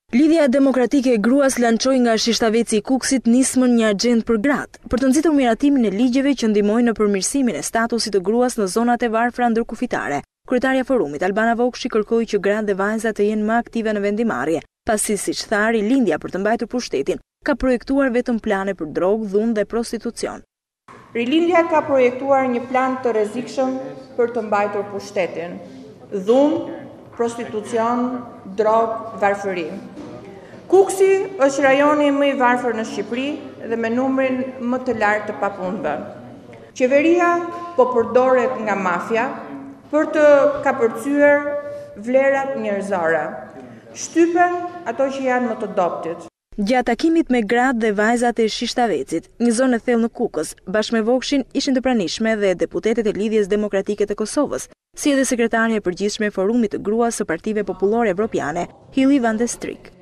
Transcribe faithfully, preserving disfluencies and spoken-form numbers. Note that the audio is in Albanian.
Lidhja Demokratike e Gruas lançoi nga Shishtaveci i Kukësit nismën një agjendë për gratë, për të nxitur miratimin e ligjeve që ndihmojnë në përmirësimin e statusit të gruas në zonat e varfra ndërkufitare. Kryetarja e forumit, Albana Vokshi, kërkoi që gratë dhe vajzat të jenë më aktive në vendimarrje, pasi siç tha, Rilindja për të mbajtur pushtetin ka projektuar vetëm plane për drogë, dhunë dhe prostitucion. Rilindja ka projektuar një plan të rrezikshëm për të mbajtur pushtetin. Dhunë, prostitucion, drogë, varfëri. Kuksi është rajoni më i varfër në Shqipëri dhe me numrin më të lartë të papunëve. Qeveria po përdoret nga mafia për të kapërcyer vlerat njerëzore. Shtypen ato që janë më të dobtit. Gjatë takimit me gratë dhe vajzat e Shishtavecit, një zonë e thellë në Kukës, bashkë me Vokshin ishin të pranishme dhe deputetet e Lidhjes Demokratike të Kosovës, si edhe sekretarja e përgjithshme e Forumit të Gruas së Partive Popullore Evropiane, Hilli van der Strik.